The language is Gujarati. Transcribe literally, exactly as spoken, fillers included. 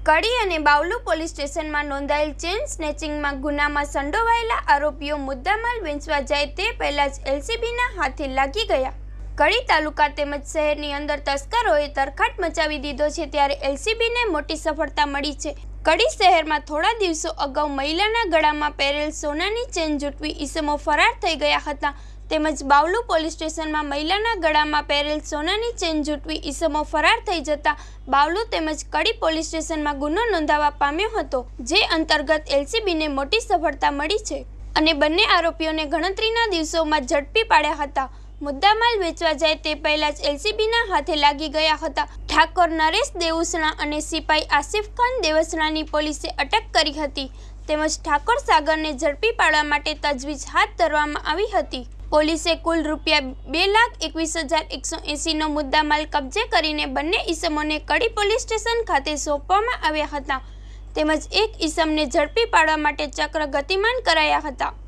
કડી અને બાવલુ પોલીસ સ્ટેશનમાં નોંધાયેલ ચેઇન સ્નેચિંગમાં ગુનામાં સંડોવાયેલા આરોપીઓ મુદ્દામાલ વેચવા જાય તે પહેલા જ એલસીબીના હાથે લાગી ગયા। કડી તાલુકા તેમજ શહેરની અંદર તસ્કરોએ તરખાટ મચાવી દીધો છે, ત્યારે એલસીબીને મોટી સફળતા મળી છે। કડી શહેરમાં થોડા દિવસો અગાઉ મહિલાના ગળામાં પહેરેલ સોનાની ચેઇન ઝૂંટવી ઈસમો ફરાર થઈ ગયા હતા, તેમજ બાવલુ પોલીસ સ્ટેશનમાં મહિલાના ગળામાં પહેરેલ સોનાની ચેઇન ઝૂંટવી ઈસમો ફરાર થઈ જતા બાવલુ તેમજ કડી પોલીસ સ્ટેશનમાં ગુનો નોંધાવા પામ્યો હતો, જે અંતર્ગત એલસીબીને મોટી સફળતા મળી છે અને બંને આરોપીઓને ગણતરીના દિવસોમાં ઝડપી પાડ્યા હતા। મુદ્દામાલ વેચવા જાય તે પહેલા જ એલસીબીના હાથે લાગી ગયા હતા। ઠાકોર નરેશ દેવુસણા અને સિપાઈ આસિફ ખાન દેવસણાની પોલીસે અટક કરી હતી, તેમજ ઠાકોર સાગરને ઝડપી પાડવા માટે તજવીજ હાથ ધરવામાં આવી હતી। પોલીસે કુલ રૂપિયા બે લાખ એકવીસ હજાર એકસો એંસીનો મુદ્દામાલ કબજે કરીને બંને ઈસમોને કડી પોલીસ સ્ટેશન ખાતે સોંપવામાં આવ્યા હતા, તેમજ એક ઈસમને ઝડપી પાડવા માટે ચક્ર ગતિમાન કરાયા હતા।